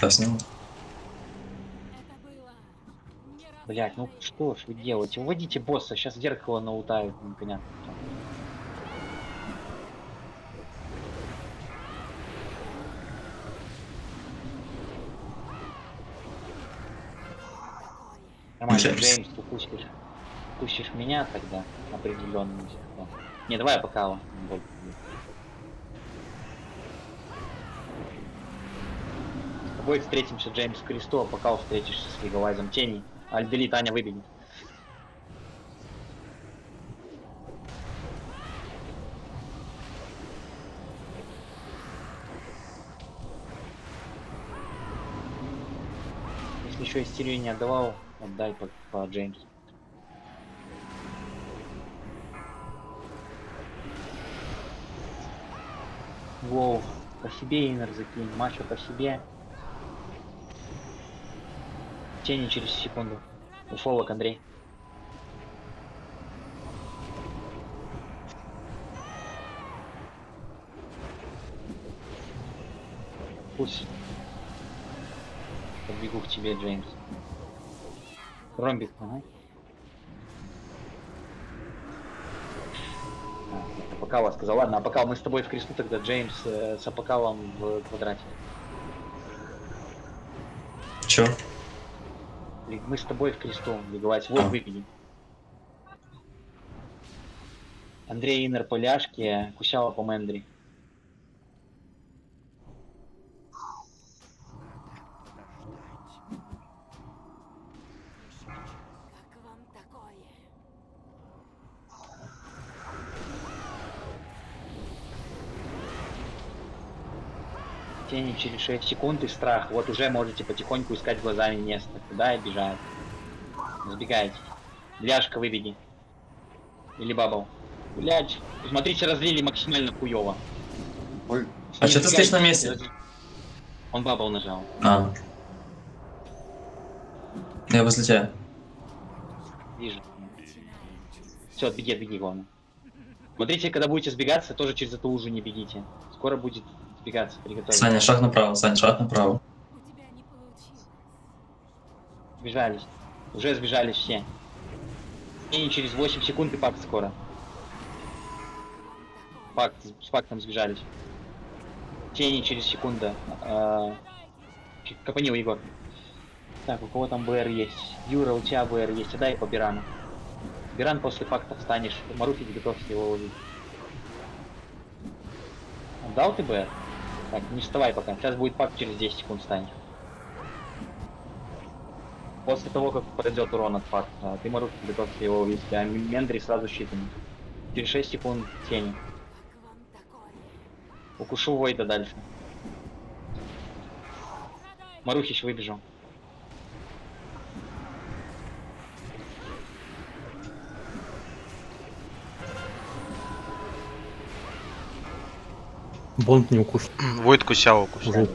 Да, снял. Блять, ну что ж вы делаете? Уводите босса, сейчас зеркало наутают, непонятно. Нормально, Джеймс, упустишь меня тогда определенно. Не, давай я пока. С тобой встретимся, Джеймс, в кресту, а пока встретишься с Лиговайзом тени. Альдели, Таня, выбегет. Если еще истерию не отдавал, отдай по Джеймсу. Воу, по себе инер закинь, Машу по себе. Тени через секунду. Уфолок, Андрей. Пусть. Подбегу к тебе, Джеймс. Ромбик, ага. Апокала сказал. Ладно, Апокал, мы с тобой в кресту тогда, Джеймс, с Апокалом в квадрате. Чё? Мы с тобой в кресту, Лиговайз. Вот выпили. Андрей инер по ляжке, Кусяла по Мэндри. Тени через 6 секунд и страх. Вот уже можете потихоньку искать глазами место. Куда и бежать. Сбегайте. Ляжка, выбеги. Или бабл. Блять. Смотрите, разлили максимально хуёво. Ой. А что ты стоишь на месте? Он бабл нажал. А. Я возле тебя. Вижу. Все, беги, беги, главное. Смотрите, когда будете сбегаться, тоже через эту лужу не бегите. Скоро будет сбегаться, приготовиться. Саня, шаг направо, Саня, шаг направо. Сбежались. Уже сбежались все. И через 8 секунд и пакт скоро. Пакт, с пактом сбежались. Тени через секунду. Капанил, Егор. Так, у кого там БР есть? Юра, у тебя БР есть. Отдай по Бирану. Биран после пакта встанешь. Марухи, готовься его увидеть. Отдал ты БР? Так, не вставай пока. Сейчас будет пакт, через 10 секунд встанешь. После того, как пройдет урон от пакта, ты Марухи, готовься его увидеть. А Мендри сразу считанный. Через 6 секунд тени. Укушу Войда дальше. Марухич выбежал. Бонд не укусил. Войд Кусяо укусил.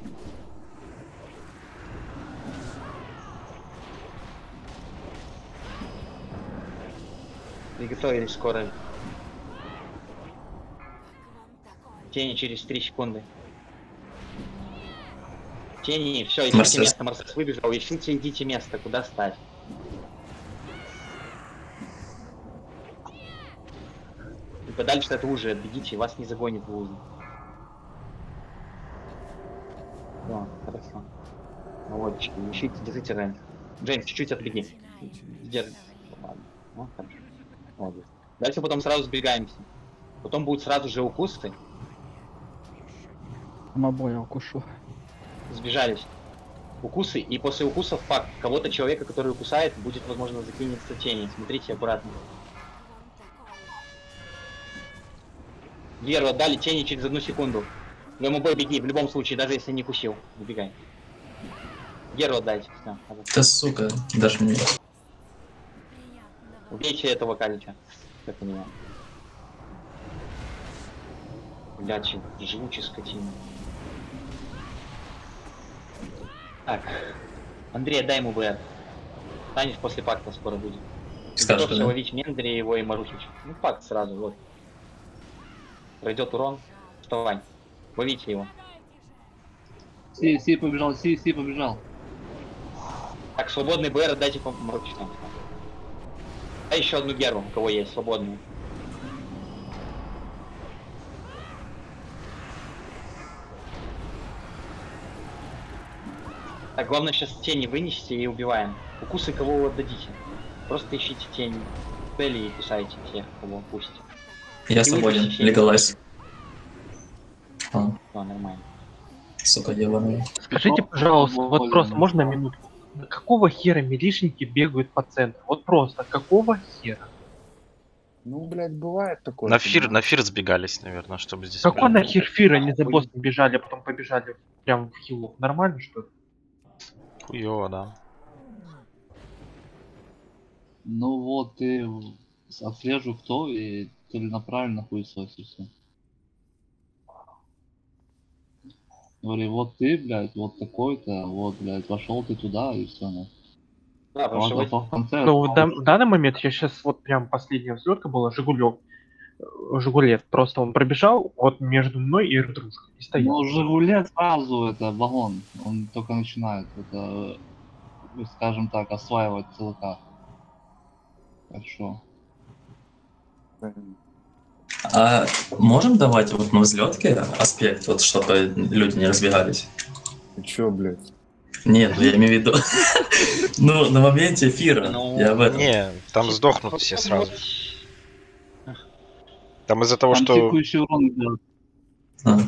Приготовились скоро. Тени через 3 секунды. Тени, все, ищите место. Марсес выбежал. Ищите, идите место, куда стать. И подальше от лужи отбегите, вас не загонит в лужу. О, хорошо. Молодчики, ищите, держите рейндж. Джеймс, чуть-чуть отбеги. Держи. О, хорошо. Молодец. Дальше потом сразу сбегаемся. Потом будут сразу же укусы. На бой я укушу. Сбежались. Укусы, и после укусов факт. Кого-то человека, который укусает, будет, возможно, закинется тени. Смотрите аккуратно. Веру отдали тени через 1 секунду. В МБ беги, в любом случае, даже если не кусил. Убегай. Геру отдайте. Да сука, даже мне. Убейте этого Калича. Как у меня. Блядь, живучий скотина. Так. Андрей, дай ему БР. Танец после пакта скоро будет. Скажешь, да? Ловить Мендри, его и Марухич. Ну, пакт сразу, вот. Пройдет урон. Вставай. Ловите его. Си побежал, Си побежал. Так, свободный БР, дайте помочь нам. А еще одну геру, у кого есть свободную. Так, главное сейчас тени вынесите и убиваем. Укусы кого вы отдадите. Просто ищите тень цели и кусайте всех, кого пустите. Я И свободен, выпустите легалайз. Все, нормально. Сука, ебаный. Скажите, пожалуйста, вот просто можно минутку? Какого хера милишники бегают по центру? Вот просто, какого хера? Ну, блядь, бывает такое. На фир сбегались, наверное, чтобы здесь... Какой прям- нахер фир? Они за боссом бежали, а потом побежали прям в хилу. Нормально, что ли? Хуёво, да. Ну вот ты отслежу кто и целенаправленно хуесосишься. Говори, вот ты, блядь, вот такой-то, вот, блядь, вошел ты туда и все, ну. Да, потому что вы- В конце Ну, в данный момент я сейчас вот прям последняя взлетка была Жигулев. Жигулет. Просто он пробежал вот между мной и дружкой. И стоял. ну, Жигулет сразу это вагон, он только начинает это, скажем так, осваивать ЦЛК. Хорошо. А можем давать вот на взлетке аспект, вот чтобы люди не разбегались? Ты чё, блядь? Нет, ну я имею в виду. Ну, на моменте эфира. Ну, Я об этом. Не, там сдохнут все сразу. Там из-за того, Там что... тикающий урон идет. А.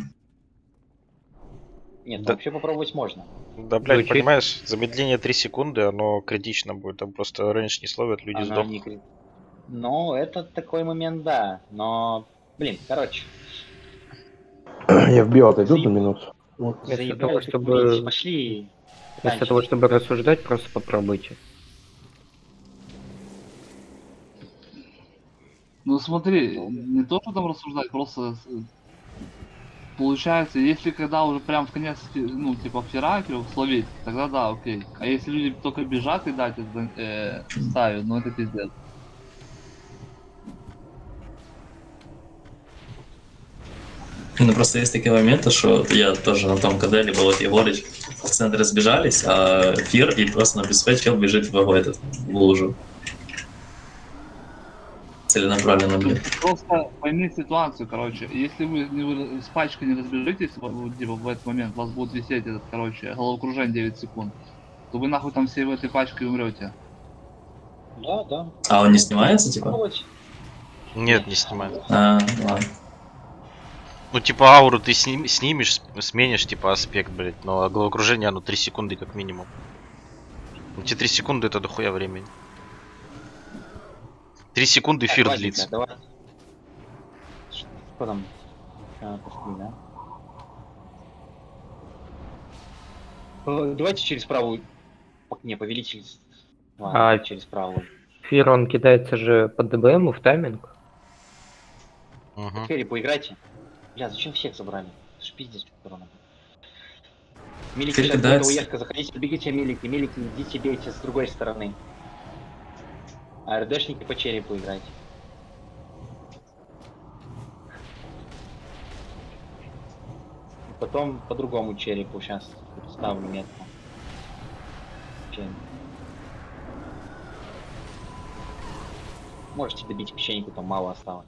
Нет, Да. вообще попробовать можно. Да, блядь, Звучит. понимаешь, замедление 3 секунды, оно критично будет. Там просто рейндж не словят, люди Она сдохнут. не крит- Ну, это такой момент, да. Но, блин, короче. Я в био отойду на минуту. Вместо заебали того, как чтобы, курить. Пошли. вместо того, чтобы рассуждать, просто попробуйте. Ну смотри, не то, что там рассуждать, просто получается, если когда уже прям в конец, ну, типа вчера словить, тогда да, окей. А если люди только бежат и дать это ставят, ну это пиздец. Ну просто есть такие моменты, что я тоже на том КД, либо вот Егорыч в центре сбежались, а Фир и просто на беспечке бежит в лужу. Целенаправленно, блин. Просто пойми ситуацию, короче. Если вы с пачкой не разбежитесь, типа в этот момент у вас будет висеть этот, короче, головокружение 9 секунд, то вы нахуй там все в этой пачке умрете. Да, да. А он не снимается, типа? Попробовать. Нет, не снимает. А, ладно. Ну, типа, ауру ты снимешь, сменишь, типа, аспект, блядь. Но головокружение, оно 3 секунды как минимум. Эти 3 секунды это дохуя времени. 3 секунды Так, эфир Вадик, длится. Давай. Что там? Пошли, да? Давайте через правую. Не, повелитель. Ладно, А- через правую. Фир, он кидается же под ДБМ в тайминг. Мгм. Ферри, поиграйте. Бля, зачем всех забрали? Это ж пиздец, корона. Милики, Ферри сейчас кидается. будет уехка, заходите, бегите, милики, идите, бейте с другой стороны. А РДшники по черепу играйте. И потом по другому черепу сейчас ставлю метку. Печенье. Можете добить печеньку, там мало осталось.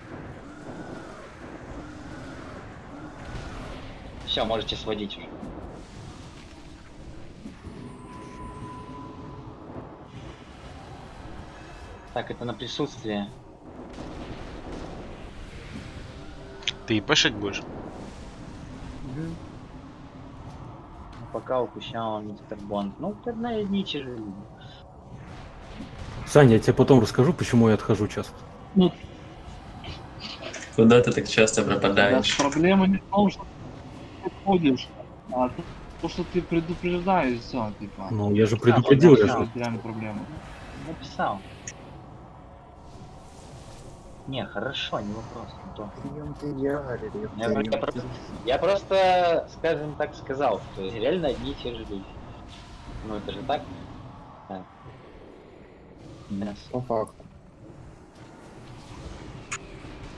Все, можете сводить уже. Так, это на присутствие. Ты и пешить будешь? Ну, пока укусял мистер Бонд. Ну, одна из них же. Саня, я тебе потом расскажу, почему я отхожу часто. Куда ты так часто Да, пропадаешь? проблема не в том, что ты ходишь, а то, что ты предупреждаешь, все, типа. Ну, я же предупредил, я же. Это реально проблема. Написал. Не, хорошо, не вопрос. Не то. Я просто, скажем так, сказал, что реально одни и те же люди. Ну это же так. Так. Да. По факту.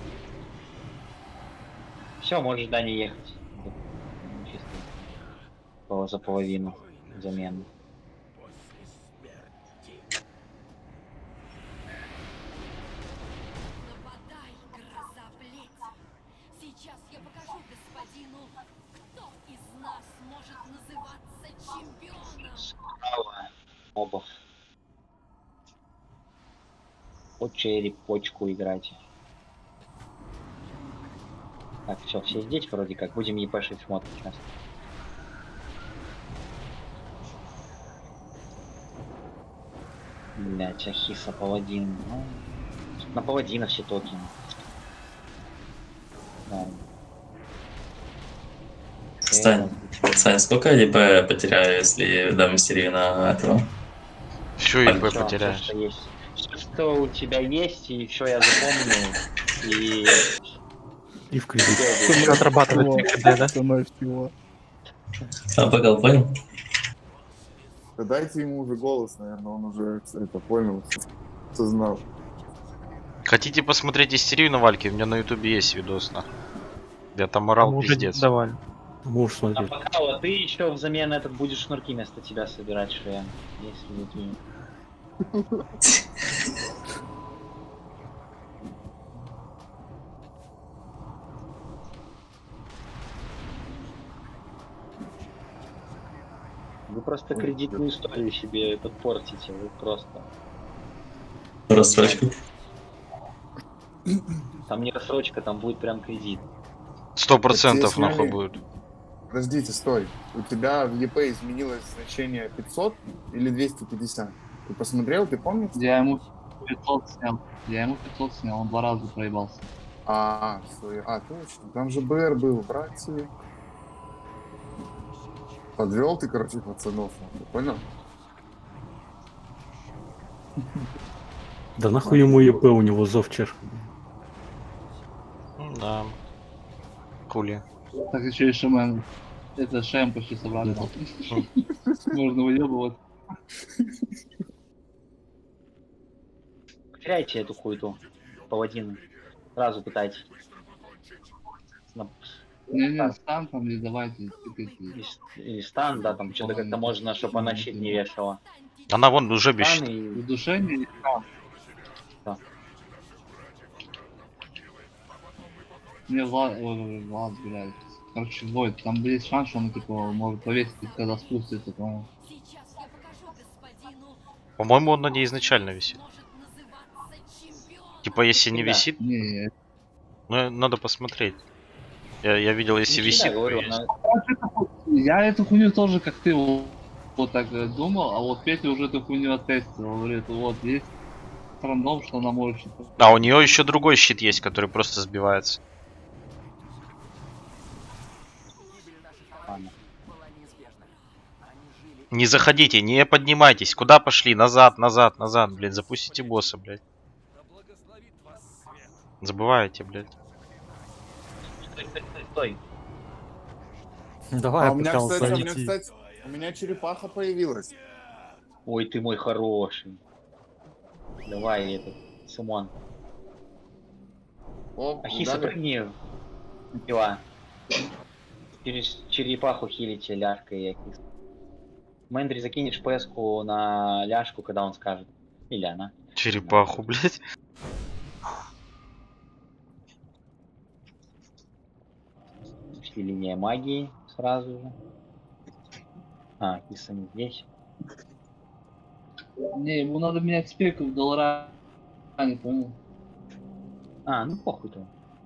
Все, можешь, да, не ехать. Чисто. за половину замены. Нападай, гроза плети. Сейчас я покажу господину, кто из нас может называться чемпионом. Справа мобов. По череп, почку играть. Так, все здесь вроде как. Будем епашить шмот сейчас. Блять, Ахиса паладин. Ну, на паладина все токены. Да. Сань, сколько ЕП потеряю, если дам серию на этого? Все, А, ИП Всё, потеряешь. всё, что есть. Всё, что у тебя есть, и все я запомнил. И в кредит. Еще отрабатывать КД, да? Ценой всего. А, понял, понял. Да дайте ему уже голос, наверное, он уже это понял, осознал. Хотите посмотреть истерию на Вальке? У меня на ютубе есть видос, на. Я там орал Мы уже пиздец. давали. Можешь А смотреть. пока вот ты еще взамен этот будешь шнурки вместо тебя собирать, Швен. Если такие. Вы просто кредитную историю себе подпортите, вы просто. Рассрочку. Там не рассрочка, там будет прям кредит. 100% Так, нахуй если- будет. Подождите, стой. У тебя в ЕП изменилось значение 500 или 250? Ты посмотрел, ты помнишь? Я ему 500 снял. Я ему 500 снял, он 2 раза проебался. Точно. Там же БР был, братья. Подвел ты, короче, пацанов. Ты понял? Да нахуй ему ЕП, у него зов чешка. Да. Кули. Так еще и Шемен. Это Шем почти собрали. Можно выебывать. Потеряйте эту хуйту. Паладину. Сразу пытайтесь. Не-не, стан там не давайте. Или стан, да, там что-то как-то можно, чтобы она щит не вешала. Она вон уже без Стан щита. и Удушение и стан. Да. Мне Влад, блядь. Короче, Войд, там есть шанс, что он типа может повесить, когда спустится, по-моему. Сейчас я покажу господину, По-моему, он на ней изначально висит. может называться чемпионом. Типа, если не Да. висит, Не, ну надо посмотреть. Я видел, если Не висит, всегда то говорю, есть. я эту хуйню тоже, как ты, вот так думал, а вот Петя уже эту хуйню оттестил. Говорит, вот есть рандом, что она может что-то. А у нее еще другой щит есть, который просто сбивается. Ладно. Не заходите, не поднимайтесь. Куда пошли? Назад, назад, назад, блядь. Запустите босса, блядь. Забываете, блядь. Стой. Давай, А я у меня, пытался кстати, найти. у меня черепаха появилась. Ой, ты мой хороший. Давай этот, Симон. О, Ахиса, удали? прыгни. Пила. Через черепаху хилите ляжка и Ахиса. Мэндри, закинешь ПС-ку на ляжку, когда он скажет. Или она. Черепаху, блядь. Почти линия магии сразу же. А, Ахиса не здесь. Не, ему надо менять спеку в доллара, не понял. А, ну похуй-то.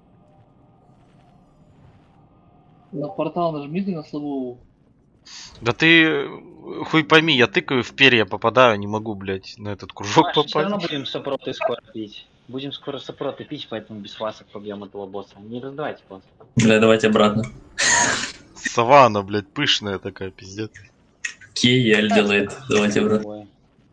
На портал нажмите на слово. Да ты хуй пойми, я тыкаю в перья, попадаю, не могу, блядь, на этот кружок Все равно попасть. будем сопроты скоро пить. Будем скоро сопроты пить, поэтому без фасок побьем этого босса. Не раздавайте босса. Бля, давайте обратно. Сова, она, блядь, пышная такая, пиздец. Кейель делает. Давайте обратно. Ой.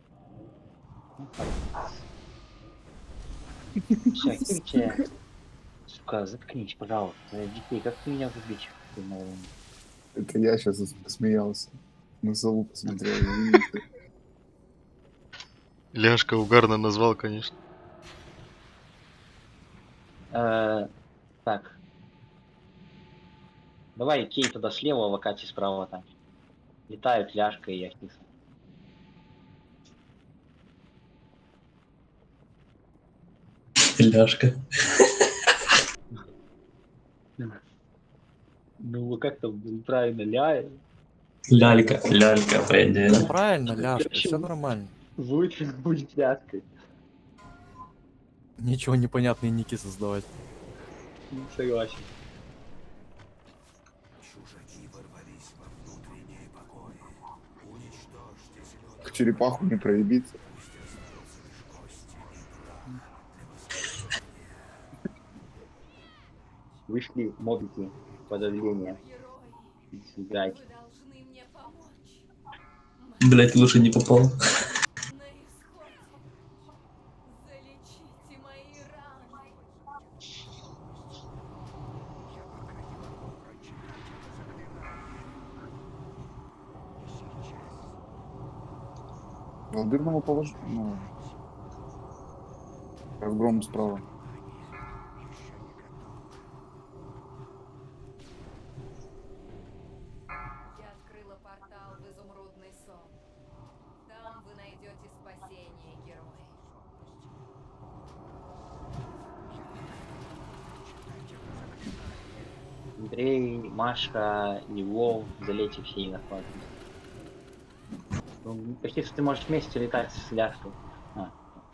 Все, кильте. Сука, заткнись, пожалуйста. Детей, как ты меня забить? Ты, наверное. Это я сейчас посмеялся. На сову посмотрел. извините. Ляшка угарно назвал, конечно. Так. Давай Кей туда слева, а Вакати справа там. Летают ляжка и яхтиса. Ляжка. Ну, как там правильно, Лялька, по идее. Да правильно, ляжка, Вообще, все нормально. будет ляжкой. Ничего непонятные ники создавать. Согласен. К черепаху не проебиться. Вышли мобики подавления. Играть. Вы должны мне помочь. Блять, лучше не попал. На исходе. Залечите мои раны. Волдырного положу. Ну. Разгром справа. Я открыла портал в изумрудный сон. Там вы найдете спасение, герои. Андрей, Маша и Вов, залейте все и захватывайте. Ну, почти что ты можешь вместе летать с ляжкой. А.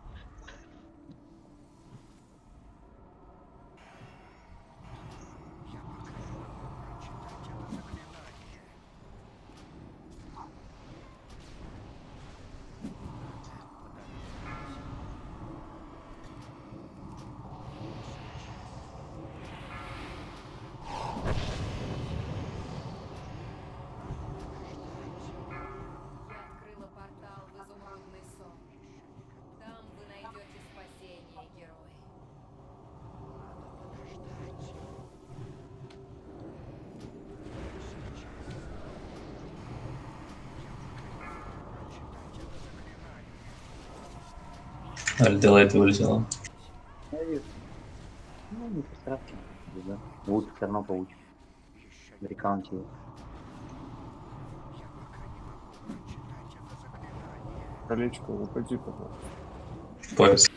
Я открыла портал в изумрудный сон. Там вы найдете спасение, герои. Альделайт вылетела. Я вижу. Ну, не страшно. Да. Лучше все равно получишь. Рекаунт его. Колечко, выпади, пожалуйста. Пояс.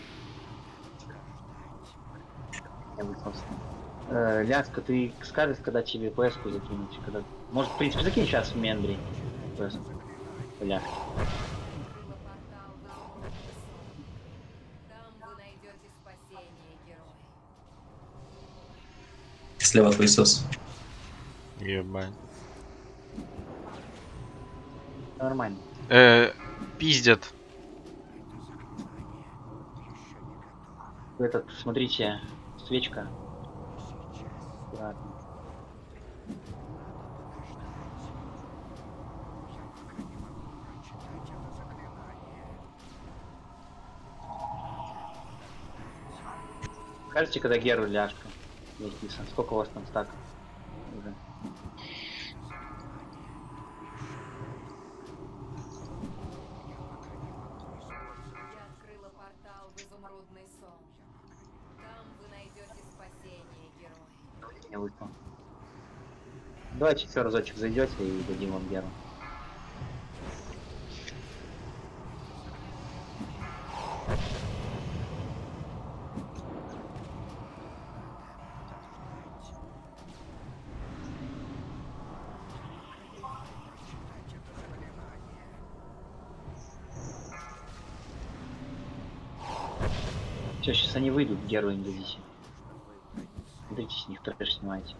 Я высосал. Ляска, ты скажешь, когда тебе ПС-ку закинуть? Когда... Может, в принципе, закинь сейчас мне, Андрей. ПС. Ляска. Открыла портал в изумрудный сон. Там вы найдете спасение, герои. Слева пылесос. Ебать. Нормально. Пиздят. Этот, смотрите, свечка. Аккуратно. Скажите, когда Геру ляжка. Яхтиса. Сколько у вас там стаков? Уже. Я открыла портал в изумрудный сон. Там вы найдете спасение, герои. Я выпал. Давайте еще разочек зайдете и дадим вам Геру. Все, сейчас они выйдут, Геру им дадите. Смотрите, с них трэш снимайте.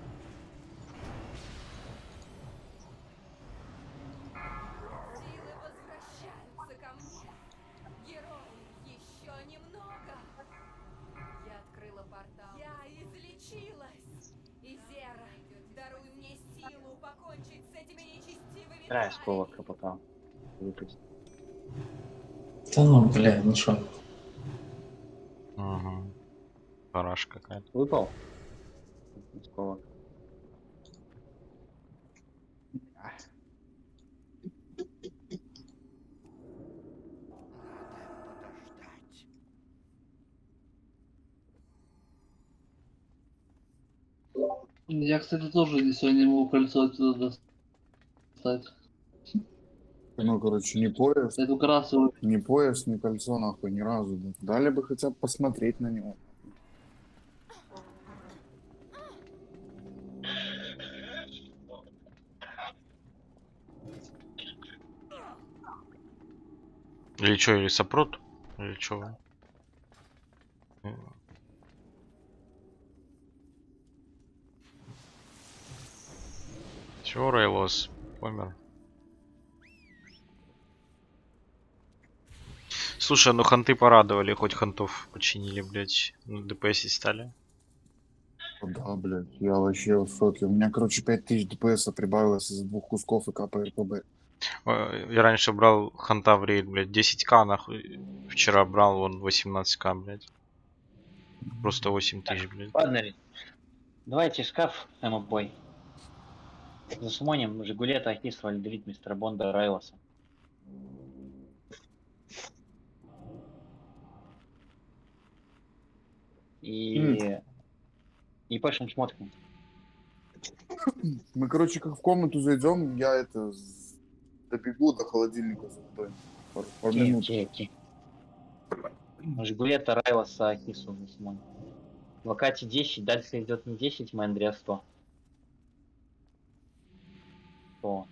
Силы возвращаются ко мне. Герои, еще немного. Я открыла портал. Я излечилась. Изера, даруй мне силу покончить с этими нечестивыми Край тварями. сколок попал. Выпасть. Да ну, бля, ну шо. Угу. Параш какая-то. Выпал? Сколок. Я, кстати, тоже сегодня не могу кольцо отсюда достать. Ну, короче, ни пояс, Это как раз вот ни пояс, ни кольцо, нахуй, ни разу. Да. Дали бы хотя бы посмотреть на него. Или что, или сопрот? Или что? Чего Рейлос помер? Слушай, ну ханты порадовали, хоть хантов починили, блять. Ну, ДПС стали. Да, блядь, я вообще в шоке. У меня, короче, 5000 ДПС прибавилось из-за 2 кусков и КПРПБ. Я раньше брал ханта в рейд, блядь, 10к нахуй. Вчера брал вон 18к, блядь. Просто 8000, блядь. Ладно, давайте шкаф, бой. Засумоним Жигулета, Ахис, Вальдевит, мистера Бонда, Райлоса. И пошим шмоткам. Мы, короче, как в комнату зайдем, я это добегу до холодильника за водой. Пару минут. Жигулета, Райлоса, Ахису, засумоним. В Акате 10, дальше идет не 10, мы Андреа 100. 100.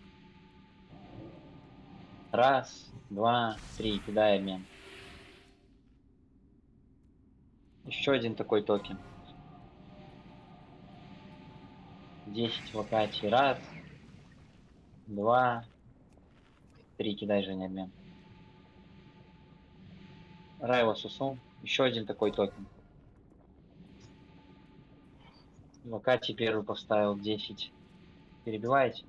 Раз, два, три, кидай обмен. Еще один такой токен. 10 в Акате. Раз, два, три, кидай, Женя, обмен. Райла Сусу. Еще один такой токен. В Акате первый поставил 10. Перебиваете?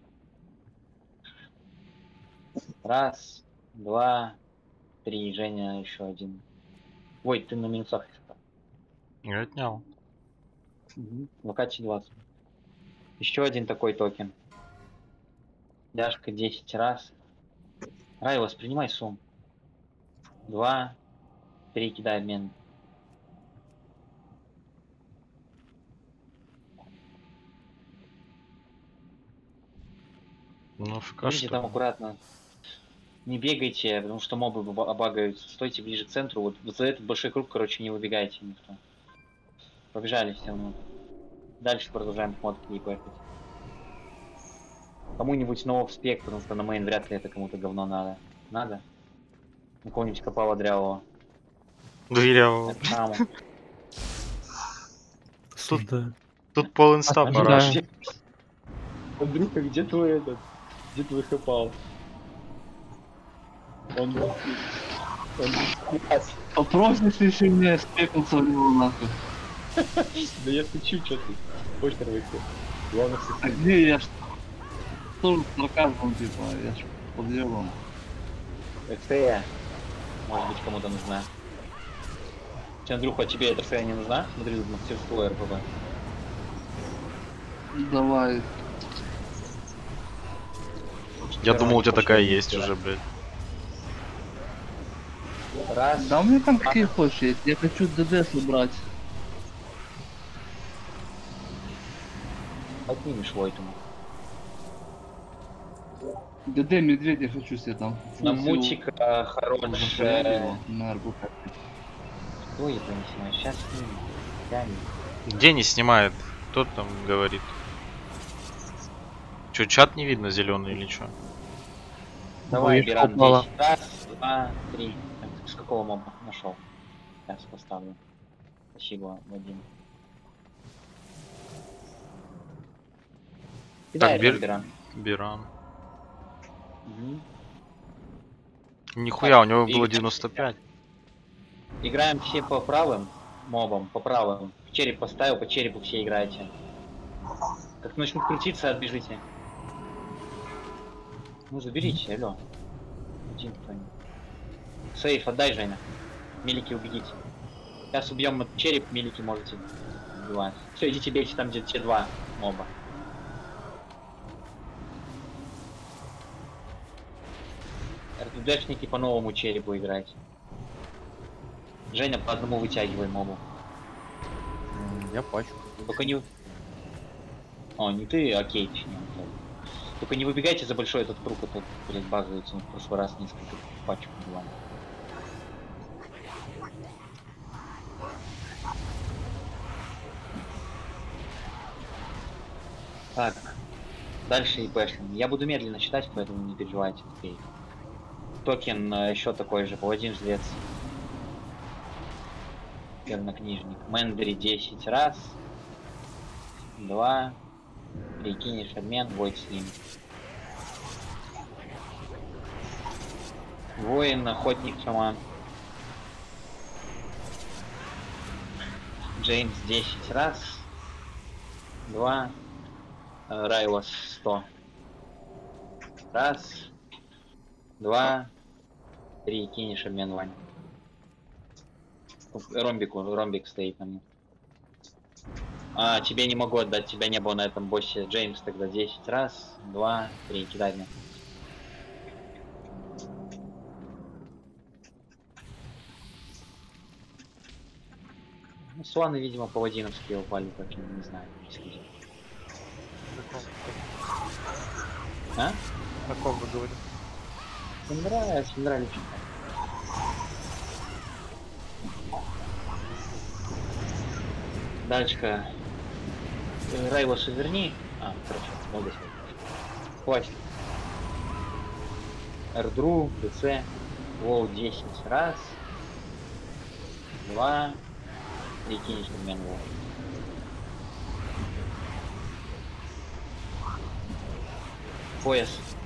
Раз, два, три. Женя, еще один. Ой, ты на минусах. Я отнял. В Акате 20. Еще один такой токен. Дяшка 10 раз. Рай, воспринимай сумму. 2, 3, кидай обмен. Ну, ФК Видите, что там ли? аккуратно. Не бегайте, потому что мобы обагаются. Стойте ближе к центру. Вот за этот большой круг, короче, не выбегайте никто. Побежали все равно. Дальше продолжаем шмотки и поехать. Кому-нибудь нового в спек, потому что на мейн вряд ли это кому-то говно надо. Надо? На кого-нибудь Копала дрявого. Дырявого. Саму. Тут пол инста пора. Андрюха, где твой этот? Где твой Копал? Он... Попробуй еще меня спекнуться в него нахуй. Да я шучу, что ты. Хочешь выйти? Главное, А где я ж тоже с сарказмом, типа, я ж под делом. РТ. Может быть, кому-то нужна. Че, Андрюха, тебе эта РТ не нужна? Смотри, тут мастерство РПБ. Давай. Я думал, у тебя такая есть уже, блядь. Раз. Да у меня там какие хочешь есть, я хочу ДДС убрать. Отнимешь Войтому. ДД медведя хочу себе там. На мучик хорошая. На РБК. Кто это не снимает? Сейчас снимем. Где не снимает? Кто там говорит? Че, чат не видно зеленый или что? Давай, Ой, Биран, попало. 10. Раз, два, три. С какого моба? Нашел. Сейчас поставлю. Спасибо, Вадим. Кидай, Так, Биран. Биран. Угу. Нихуя, у него и- было 95. Играем все по правым мобам, по правым. В череп поставил, по черепу все играете. Как начнут крутиться, отбежите. Ну заберите, алло. Один кто-нибудь. Сейф, отдай, Женя. Мелики убегите. Сейчас убьем череп, мелики можете убивать. Все, идите бейте там, где те два моба. РТДшники по новому черепу играть. Женя, по одному вытягивай мобу. Я пачу. Только не... О, не ты, окей, точнее. Только не выбегайте за большой этот круг, этот, блядь, базуется. Он в прошлый раз несколько пачек было. Так. Дальше ИПшным. Я буду медленно читать, поэтому не переживайте. Окей. Токен еще такой же. Паладин жрец. Чернокнижник. Мэндри 10 раз. 2. Прикинешь обмен. Войд с ним. Воин, охотник, шаман. Джеймс 10 раз. 2. Райлос 100. Раз. 2. 3. Кинешь обмен, Вань. Ромбик стоит на мне. А, тебе не могу отдать, тебя не было на этом боссе. Джеймс тогда 10 раз. 2. 3. Кидай мне. Ну, сланы, видимо, паладиновские упали, так что не знаю. А? О ком вы говорите? Не нравится. Дальше. Райлоса верни. А, короче, много всего. Хватит. Эрдру, ДЦ. Вол 10 раз. 2. Прикинешь обмен вол. Пояс.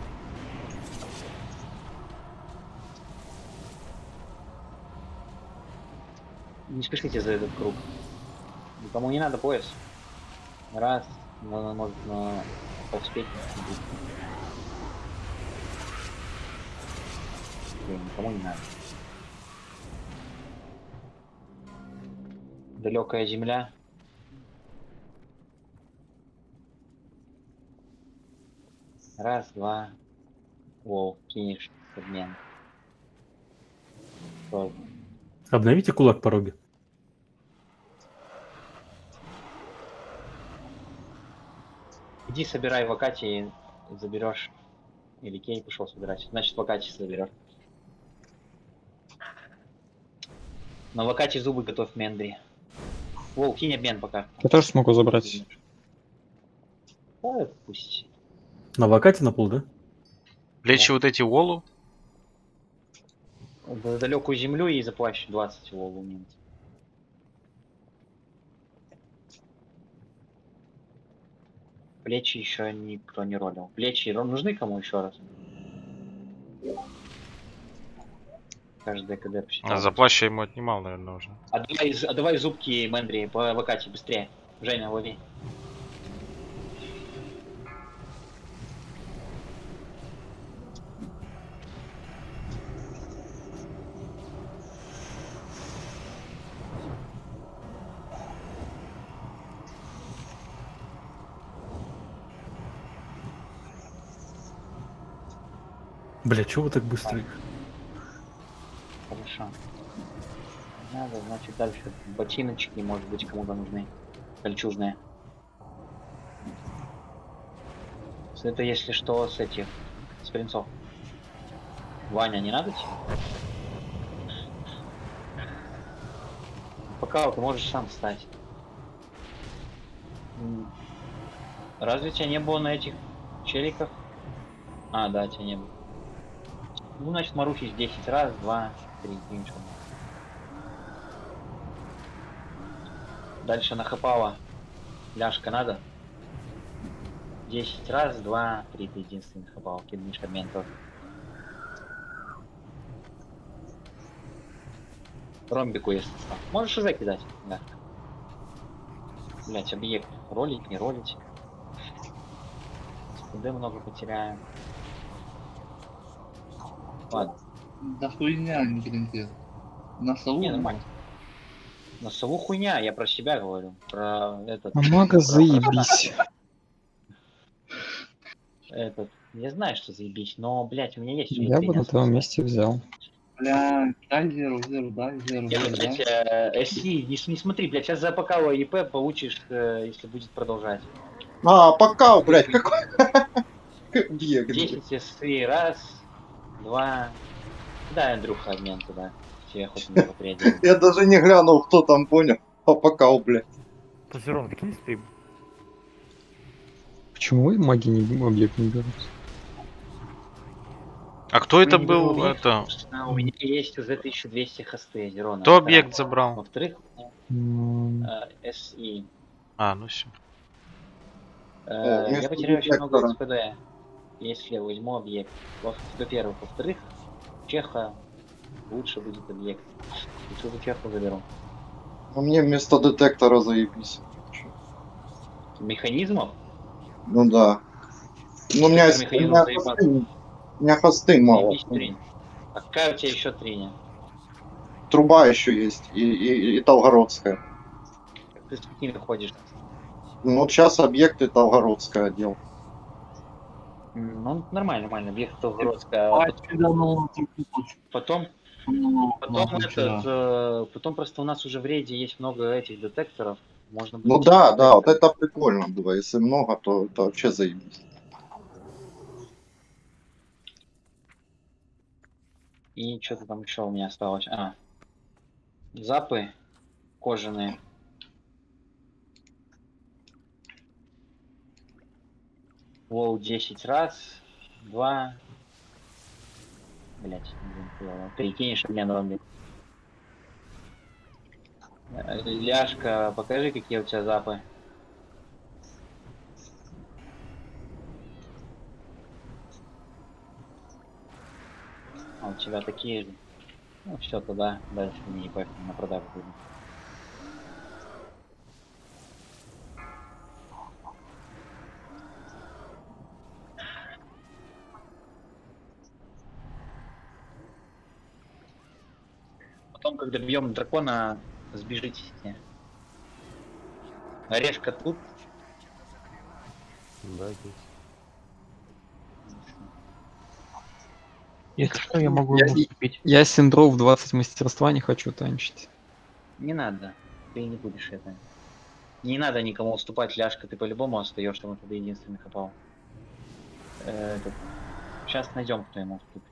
Не спешите за этот круг. Никому не надо пояс. Раз, может на успеть. Никому не надо. Далекая земля. Раз, два. Воу, кинешь обмен. Обновите кулак пороги. Иди собирай в Акате и заберешь. Или Кей пошел собирать. Значит, в Акате соберешь. На Акате зубы готовь, Мендри. Воу, кинь обмен пока. Я тоже смогу забрать. Да, пусть. На вакате на пол, да? Плечи вот эти волу. В далекую землю и заплащ 20 волу минут. Плечи еще никто не ролил. Плечи нужны кому еще раз? Каждый КД посчитал. А за плащ я ему отнимал, наверное, уже. Давай зубки, Мэндри, по Вакате, быстрее. Женя, лови. Бля, чего вы так быстро? Хорошо. Надо, значит, дальше ботиночки, может быть, кому-то нужны. Кольчужные. Это, если что, с этих, с принцов. Ваня, не надо тебе? Пока ты можешь сам встать. Разве тебя не было на этих челиках? А, да, тебя не было. Ну, значит, Марухич 10 раз, 2, 3, ничего. Дальше нахапала. Ляжка надо? 10 раз, 2, 3, ты единственный нахапал. Киднешь обмен тоже. Ромбику, если что. Можешь уже кидать, да. Блять, объект. Ролить, не ролить. СПД много потеряем. Ладно. Да хуйня, не перейти. На сову? Не, нормально. На сову хуйня, я про себя говорю. Про этот... Мага заебись. Этот... Я знаю, что заебись, но, блять, у меня есть... Я бы на твоем месте взял. Бля, дай зеру, дай зеру. Не смотри, блядь, сейчас запакала ИП, получишь, если будет продолжать. А, покал, блядь, какой? Объект. 10 ССИ, раз, два. Да, Андрюха, обмен туда. Тебе хоть не попрядил. Я даже не глянул, кто там, понял. Попакал, блядь. Тазерон, какие стрим? Почему маги не объект не берут? А кто это Не беру был? объект, Это... потому что у меня есть уже 1200 хосты, Зерона. Кто объект забрал? Во-вторых, СИ. А, ну все. Я вместо потеряю очень много детектора. СПД, если возьму объект. Во-первых. Во-вторых, Чеха лучше будет объект. Лучше Чеху заберу. Ну мне вместо детектора заебись. Механизмов? Ну да. Ну у меня, Механизм заебаться. у меня хосты мало. Заебись, тринь. А какая у тебя еще триня? Труба еще есть и Талгородская. Ты с какими ходишь? Ну вот сейчас объекты Талгородская отдел. Ну, нормально, объект Толгородская. Потом потом просто у нас уже в рейде есть много этих детекторов. Можно Ну будет да, вот это прикольно было. Если много, то это вообще заебись. И что-то там еще у меня осталось. Запы кожаные. Лоу 10 раз, 2. Блять, перекинешь меня на ромбик. Ляшка, покажи, какие у тебя запы. А у тебя такие же. Ну все, тогда дальше не пофиг, на продажу будем. Потом, когда бьем дракона, сбежите. Орешка тут. Да, здесь. Если что, я могу ему уступить. Я синдров 20 мастерства не хочу танчить. Не надо, ты не будешь это. Не надо никому уступать, Ляшка, ты по-любому остаешься, потому что ты единственный хапал. Сейчас найдем, кто ему уступит.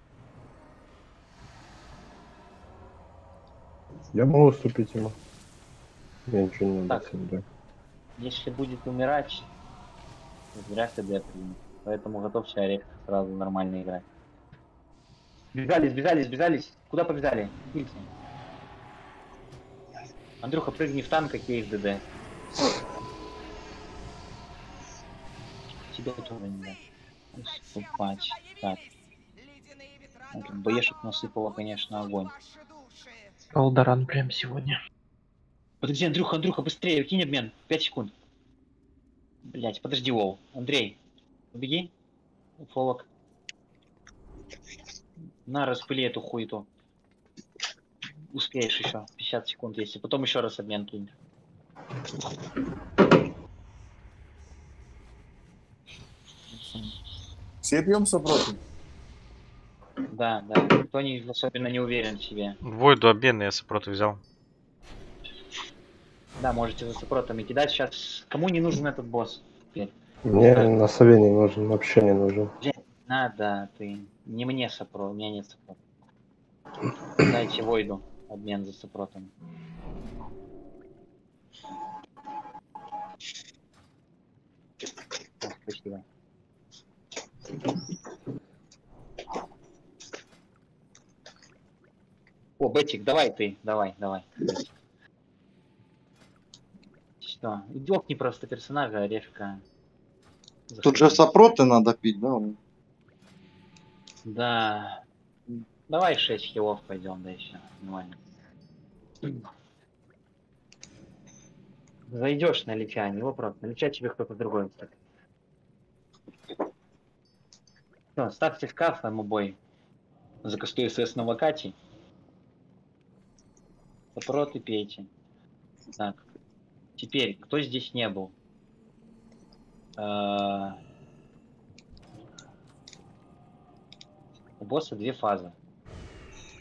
Я могу уступить ему. Я ничего не надо. Если будет умирать, зря КД примет. Поэтому готовься орех сразу нормально играть. Сбежались. Куда побежали? Кильцы. Андрюха, прыгни в танк, какие их ДД. Тебе тоже не дать. Уступать. Так. Боешек насыпало, конечно, огонь. Алдаран прям сегодня. Подожди, Андрюха, быстрее, кинь обмен. 5 секунд. Блять, подожди, Вол. Андрей, убеги. Фолок. На, распыли эту хуету. Успеешь еще. 50 секунд есть. И потом еще раз обмен кинь. Все пьем сопротив? Да. Кто не особенно не уверен в себе. Войду обмен я сопротив взял. Да, можете за сопротами кидать. Сейчас кому не нужен этот босс? Теперь. Мне на сове не нужен, вообще не нужен. Надо, ты. Не мне сопрот, у меня нет сопрота. Дайте Войду обмен за сопротами. Спасибо. О, Бетик, давай ты, давай. Бетик. Что? Идёкни просто персонажа, орешка. Тут же сопроты надо пить, да? Да. Давай 6 хилов пойдем, да еще. Нормально. Зайдешь на Лича, не вопрос. На Лича тебе кто-то другой вставит. Все, ставьте шкаф на бой. Закастую СС на вакате. Сопроты пейте. Так. Теперь, кто здесь не был? У босса 2 фазы.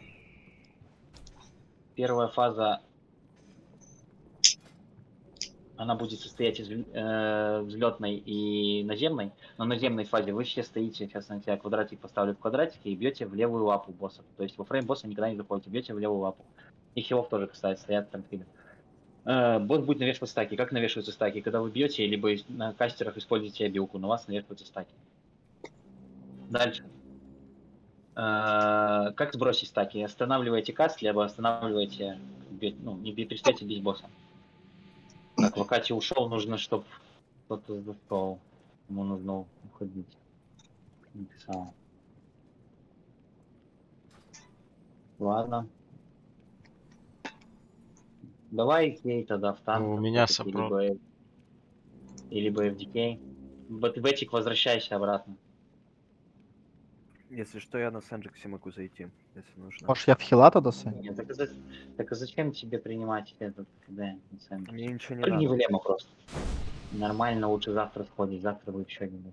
Первая фаза Она будет состоять из взлетной и наземной. На наземной фазе вы все стоите, сейчас на тебя квадратик поставлю в квадратике и бьете в левую лапу босса. То есть во фрейм босса никогда не заходите, бьете в левую лапу. И хилов тоже, кстати, стоят там. Босс будет навешивать стаки. Как навешиваются стаки? Когда вы бьете, либо на кастерах используете обилку, на вас навешиваются стаки. Дальше. Как сбросить стаки? Останавливаете каст, либо останавливаете, ну, не перестаете бить босса. Так, Вакати ушел, нужно, чтобы кто-то зашел. Ему нужно уходить. Написал. Ладно. Давай Кей тогда в танк. У меня сопрот. Либо FDK. Бетик, возвращайся обратно. Если что, я на Сенджиксе могу зайти, если нужно. Может, я в хила тогда, Сань? Нет, так а зачем тебе принимать этот КД? Мне ничего не Прыгни надо. в лемо просто. Нормально, лучше завтра сходить, завтра будет еще один.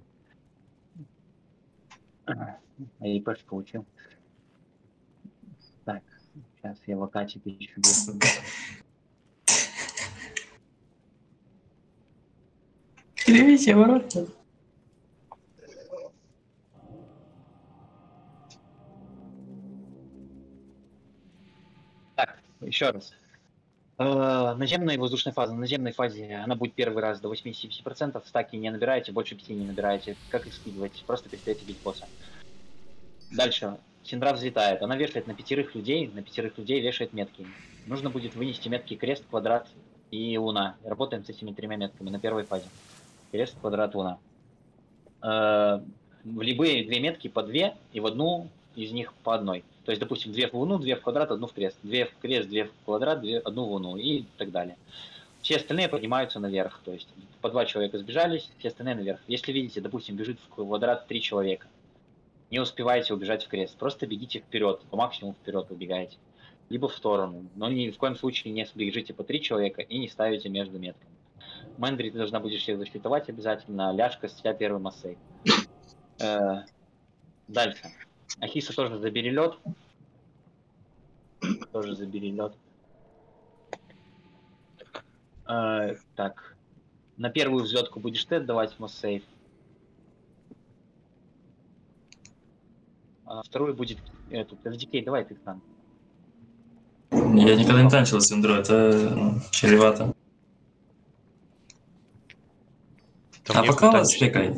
А ИПшку учил. Так, сейчас я Вакати пищу. Перевите ворота. Так, еще раз. Наземная и воздушная фаза. На наземной фазе она будет первый раз до 80%. Стаки не набираете, больше 5 не набираете. Как их скидываете? Просто перестаете бить босса. Дальше. Синдра взлетает. Она вешает на 5 людей. На 5 людей вешает метки. Нужно будет вынести метки крест, квадрат и луна. Работаем с этими 3 метками на первой фазе. Крест, квадрат, луна. В любые 2 метки по 2, и в одну из них по одной. То есть, допустим, 2 в луну, 2 в квадрат, 1 в крест. 2 в крест, 2 в квадрат, 1 в луну и так далее. Все остальные поднимаются наверх. То есть, по 2 человека сбежались, все остальные наверх. Если видите, допустим, бежит в квадрат 3 человека, не успеваете убежать в крест, просто бегите вперед, по максимуму вперед убегаете. Либо в сторону. Но ни в коем случае не бежите по 3 человека и не ставите между метками. Мэндри, ты должна будешь всех защитовать обязательно. Ляшка с тебя первый массей. Дальше. Ахиса тоже забери лед. Тоже забери лед. Так. На первую взлетку будешь ты отдавать массейв. А вторую будет этот FDK, давай ты там. Я никогда не танчил Синдру, это чревато. А пока спекай.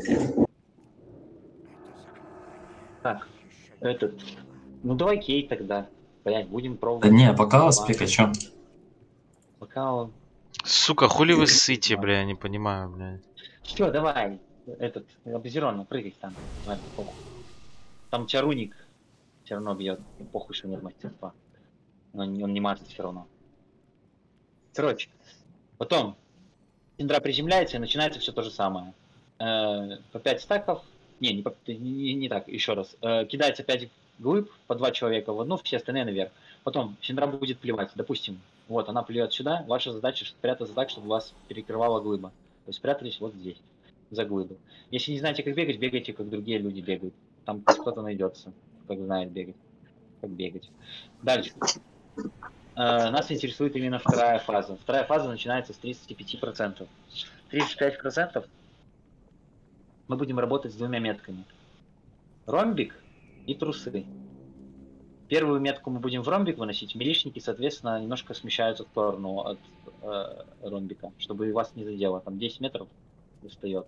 Так, этот... Ну давай Кей тогда. Понять, будем пробовать. Да не, пока спекай, чё? Пока... Сука, хули вы ссыте, бля, я не понимаю, бля. Что, давай. Этот, Абзерон, прыгай там. Ладно, похуй. Там Чаруник все равно бьет. Похуй, что нет мастерства. Но он не мастер все равно. Короче, потом Синдра приземляется и начинается все то же самое. По 5 стаков. Не так, еще раз. Кидается 5 глыб, по 2 человека в одну, все остальные наверх. Потом Синдра будет плевать. Допустим, вот она плюет сюда. Ваша задача спрятаться так, чтобы вас перекрывала глыба. То есть спрятались вот здесь, за глыбу. Если не знаете, как бегать, бегайте, как другие люди бегают. Там кто-то найдется, как знает бегать. Как бегать. Дальше. Нас интересует именно вторая фаза. Вторая фаза начинается с 35%. 35% мы будем работать с 2 метками. Ромбик и трусы. Первую метку мы будем в ромбик выносить. Милишники, соответственно, немножко смещаются в сторону от ромбика, чтобы вас не задело. Там 10 метров достает.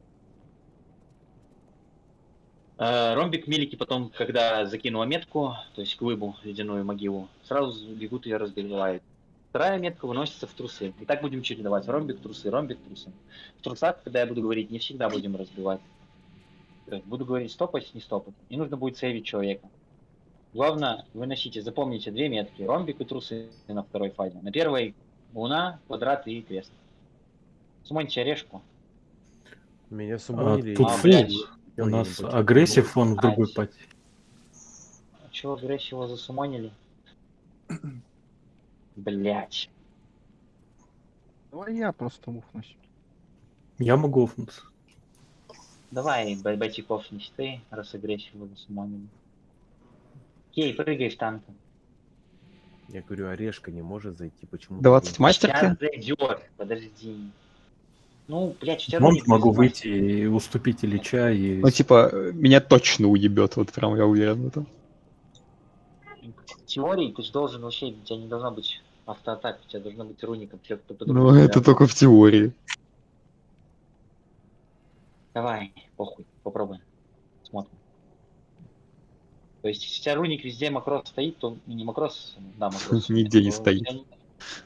Ромбик милики потом, когда закинула метку, то есть глыбу, ледяную могилу, сразу бегут ее разбивают. Вторая метка выносится в трусы. И так будем чередовать. Ромбик, трусы, ромбик, трусы. В трусах, когда я буду говорить, не всегда будем разбивать. Буду говорить стопать, не стопать. И нужно будет сейвить человека. Главное, выносите, запомните 2 метки. Ромбик и трусы на второй фазе. На первой луна, квадрат и крест. Сумоньте орешку. Меня сумонили. У нас агрессив, он в другой пати. А чего агрессива засумонили? Блять. Давай я просто мухнусь. Я могу офнуться. Давай, Байтиков не ты, раз агрессиву засумонили. Кей, прыгай в танк. Я говорю, орешка не может зайти, почему? 20 мастерки? Сейчас зайдет, подожди. Ну, блядь, у тебя Монт руник могу есть, выйти и уступить Ильича и... Ну, типа, меня точно уебет, вот прям я уверен в этом. В теории ты же должен вообще, у тебя не должно быть автоатак, у тебя должно быть руником, те, кто Ну, по-другому. это только в теории. Давай, похуй, попробуем. Смотрим. То есть, если у тебя руник везде макрос стоит, то не макрос, да, макрос. Нигде не то стоит. у тебя не-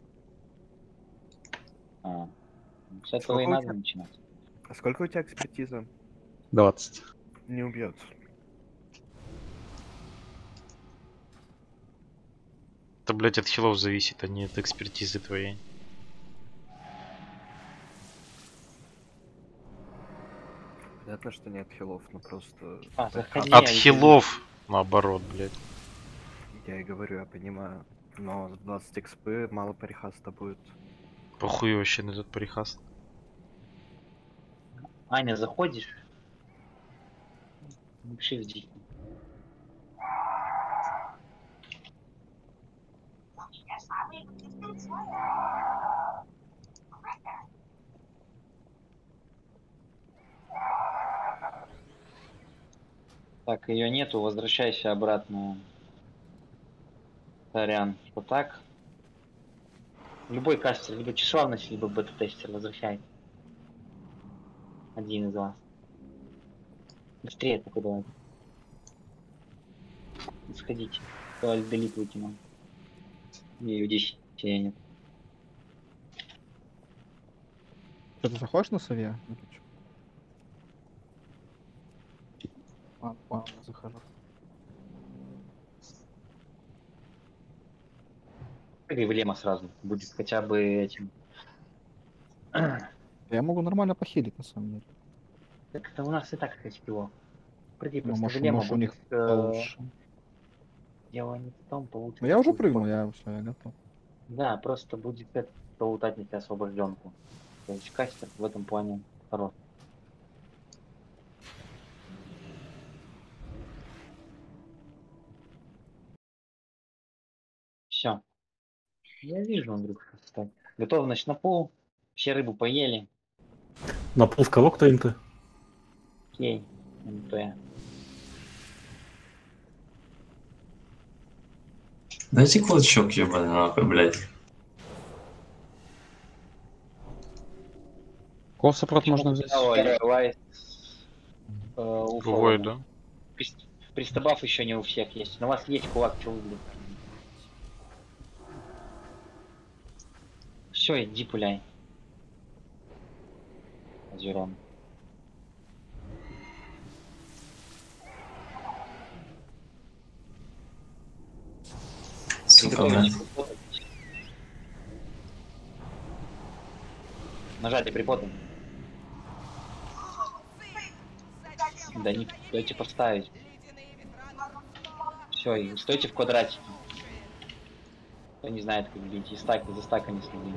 С этого Сколько и у надо тебя? начинать. А сколько у тебя экспертиза? 20. Не убьет. Это, блядь, от хилов зависит, а не от экспертизы твоей. Понятно, что не от хилов, но просто... заходи, От хилов, наоборот, блядь. Я и говорю, я понимаю. Но 20 экспы мало парихаста будет. Похуй вообще на этот парихаст. Аня, заходишь? Напиши в дикий. Так, ее нету, возвращайся обратно. Сорян, вот так. Любой кастер, либо чешуарность, либо бета-тестер, возвращай. Один из вас. Быстрее такой давай. Сходите. Давай делит выкину. И 10 я нет. Что, ты заходишь на сове? Ладно, захожу. Прыгай в лема сразу. Будет хотя бы этим. Я могу нормально похилить, на самом деле. Так это у нас и так его. Прыгай Ну, просто в может, лема. может, у них получше. Дело не в том, получится. Ну, я уже прыгнул, я все, я готов. Да, просто будет это лутать на тебя освобожденку. То есть кастер в этом плане хорош. Все. Я вижу, Андрюх, что готовность на пол. Все рыбу поели. На пол в кого кто инты? Окей. МП. Дайте клочок, ебаный нахуй, блядь. Косопрот можно взять. Бывает, да? Пристабаф еще не у всех есть. Но у вас есть кулак, что вы, блядь. Все, иди пуляй. Азерон. Сука, блядь. Нажатие приподом. Да не дайте поставить. Все, и стойте в квадратике. Кто не знает, как бить. И стаки за стаками следи.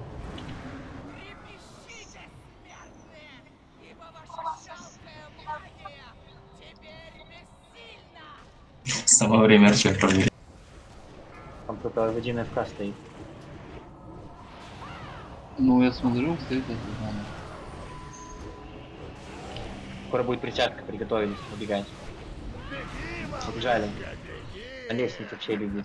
Само время арчев проверить. Там кто-то в 1 ФК стоит. Ну, я смотрю, стоит это самое. Скоро будет притяжка, приготовились убегать. Побежали. На лестницу все бегите.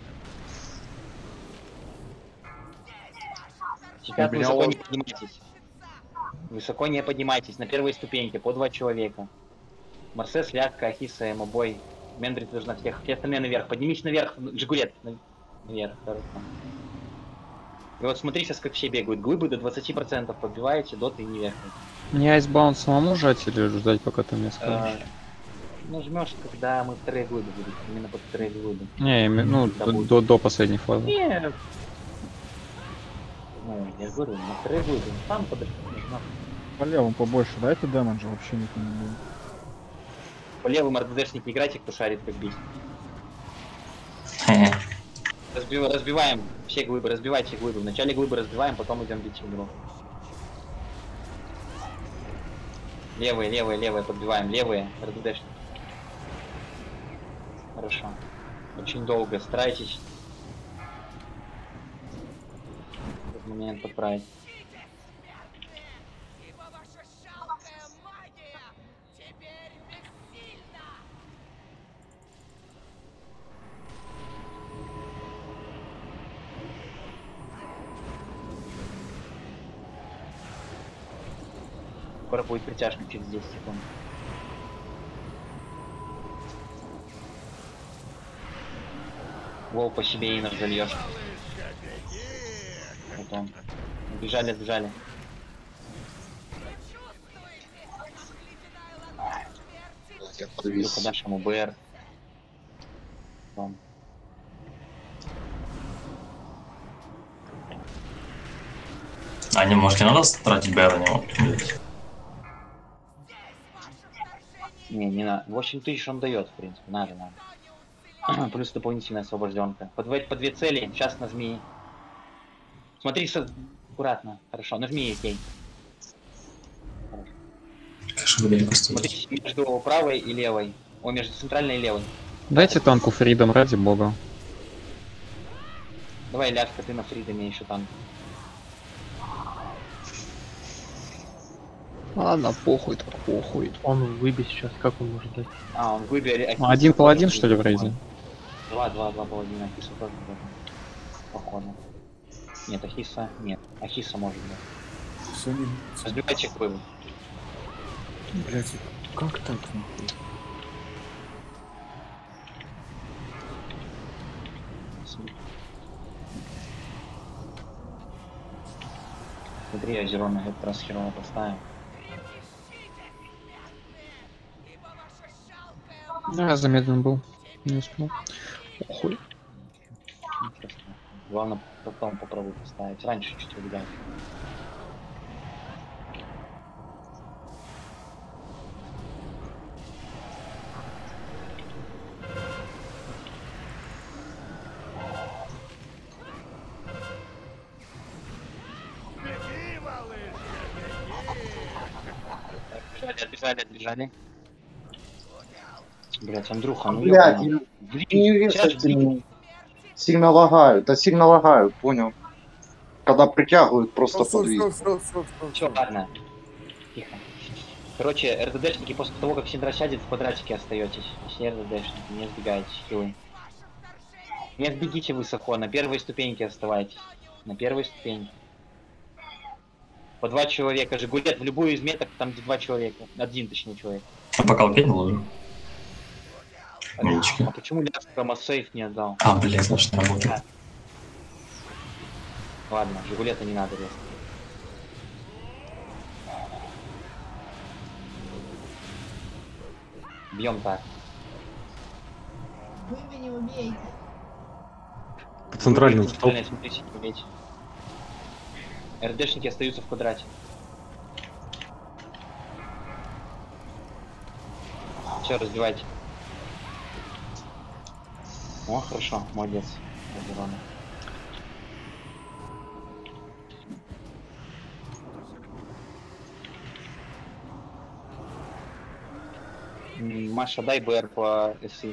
Сейчас высоко не поднимайтесь. Высоко не поднимайтесь. На первой ступеньке по 2 человека. Марсес, Лягка, Ахиса, Эмобой. Мендрит должна всех. Все остальные наверх. Поднимись наверх. Жигулет. Наверх. Хорошо. И вот смотри сейчас, как все бегают. Глыбы до 20% подбиваете, доты не вверх. Мне айсбаунд самому жать или ждать, пока ты мне скажешь? Ну, жмешь, когда мы вторые глыбы будут. Именно под вторые глыбы. Не, ну, до последней фазы. Нет. Ну, я же говорю, на вторые глыбы. Там подожди. По левому побольше, дайте дэмэджа, вообще никто не будет. По левым РДДшники играйте, кто шарит, как бить. Разбиваем все глыбы, разбивайте глыбы. Вначале глыбы разбиваем, потом идем бить игру. Левые, левые, левые подбиваем. Левые, РДДшники. Хорошо. Очень долго. Старайтесь этот момент подправить. Скоро будет притяжка через 10 секунд. Вол по себе и зальешь. Вот он. Бежали, отбежали. Илюха дашь ему БР. Там. А не, может, не надо тратить БР на него? Не надо. 8000 он дает, в принципе. Надо. Плюс дополнительная освобожденка. По две цели. Сейчас нажми. Смотри, аккуратно. Хорошо, нажми кей. Смотри между правой и левой. О, между центральной и левой. Дайте танку Фридом, ради бога. Давай, Ляшка, ты на Фридоме еще танк. Ладно, похуй, так похуй. Он в выбе сейчас, как он может дать? А, он в выбе... Один паладин, что ли, в рейде? Два паладина, Ахиса тоже будет. Походу. Нет, Ахиса... Нет, Ахиса может быть. Разбивайте к выбу. Блять, как так? Смотри, я зеро на этот раз херово поставил. Да, замедлен был. Не успел. Охуй. Главное потом попробуй поставить. Раньше чуть выгадать. Отбежали. Блять, Андрюха, ну Блядь, ёбаный. не вешайте, сильно лагают, да сильно лагают, понял? Когда притягивают просто подвиг. Все, ладно. Тихо. Короче, РДДшники после того, как Синдра сядет, в квадратике остаетесь. Если РДДшники, не сбегаете хилы. Не сбегите высоко, на первой ступеньке оставайтесь. На первой ступеньке. По 2 человека. Жигулет в любую из меток, там где 2 человека. Один, точнее, человек. А пока кинул уже. А почему Ляшка массейф не отдал? А, блядь, значит не работает. Ладно, Жигулета не надо резко. Бьем так. Вы меня не убейте. По центральному стоп. РДшники остаются в квадрате. Все, разбивайте. О, хорошо, молодец. Маша, дай БР по СИ.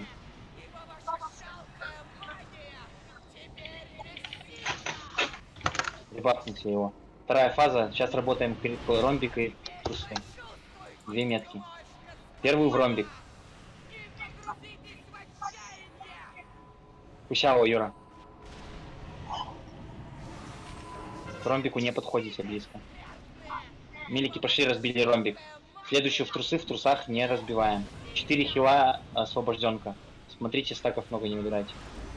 Ребахните его. Вторая фаза. Сейчас работаем ромбик и трусы. 2 метки. Первую в ромбик. Кусяо, Юра. К ромбику не подходите близко. Милики пошли, разбили ромбик. Следующую в трусы, в трусах не разбиваем. 4 хила освобожденка. Смотрите, стаков много не выбирайте.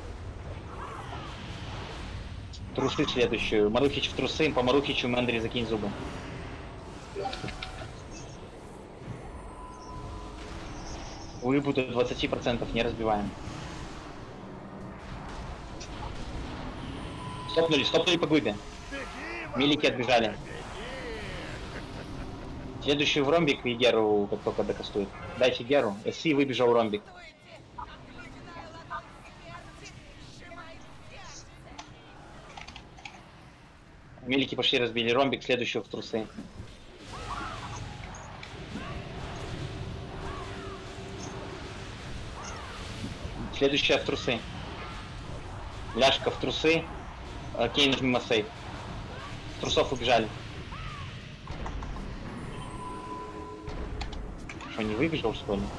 Трусы следующую. Марухич в трусы, по Марухичу Мэндри закинь зубы. Улыбу до 20% не разбиваем. Стопнули по глыбе. Милики отбежали. Следующий в ромбик и Геру, как только докастует. Дайте Геру. СИ выбежал ромбик. Милики пошли, разбили ромбик, следующего в трусы. Следующая в трусы. Ляшка в трусы. Кейн нажми массейв. С трусов убежали. Что, не выбежал, что ли?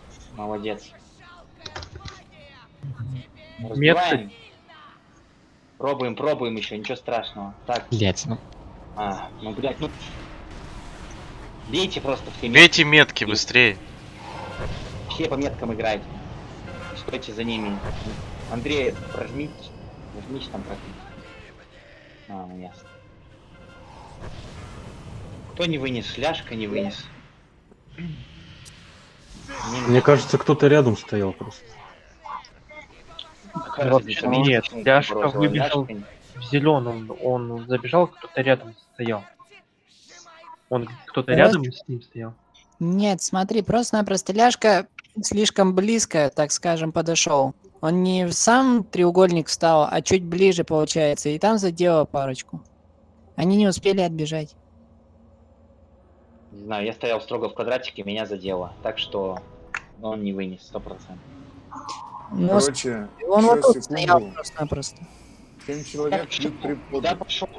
Молодец. Метки. Пробуем еще, ничего страшного. Так. Блять, ну. Ну, блядь, ну... Бейте просто все метки. Бейте метки быстрее. Все по меткам играйте. Стойте за ними. Андрей, прожмите. Нажмите там прожмите. Ну ясно. Кто не вынес? Ляшка не вынес. Мне кажется, кто-то рядом стоял просто. Нет, Ляшка выбежал в зеленом, он забежал, кто-то рядом стоял. Кто-то рядом с ним стоял. Нет, смотри, просто-напросто Ляшка слишком близко, так скажем, подошел. Он не в сам треугольник встал, а чуть ближе получается, и там задело парочку. Они не успели отбежать. Не знаю, я стоял строго в квадратике, меня задело. Так что он не вынес 100%. Ну, Короче, он вот тут секунду. стоял просто-напросто. 7 человек пьют Куда пошел?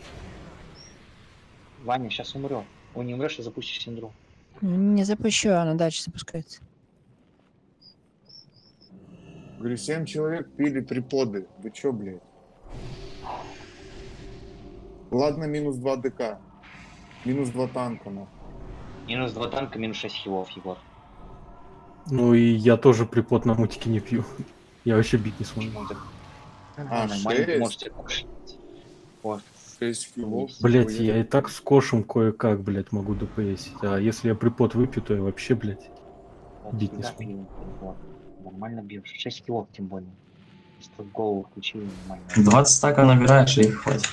Ваня сейчас умрет. Он не умрешь, и запустишь синдром. Не запущу, она дальше запускается. Говорю, 7 человек пили приподы. Вы чё, блядь? Ладно, минус 2 ДК. Минус 2 танка, нахуй. Минус 2 танка, минус 6 хилов, Егор. Ну и я тоже припод на мутике не пью. Я вообще бить не смогу. Нормально, можете кушать. Вот. 6 килов. Блять, я и так с кошем кое-как, блять, могу ДПСить. А если я припод выпью, то я вообще, блять, бить не смогу. Нормально бьешь. 6 килов тем более. Просто в голову включили нормально. 20 стаков набираешь, и их хватит.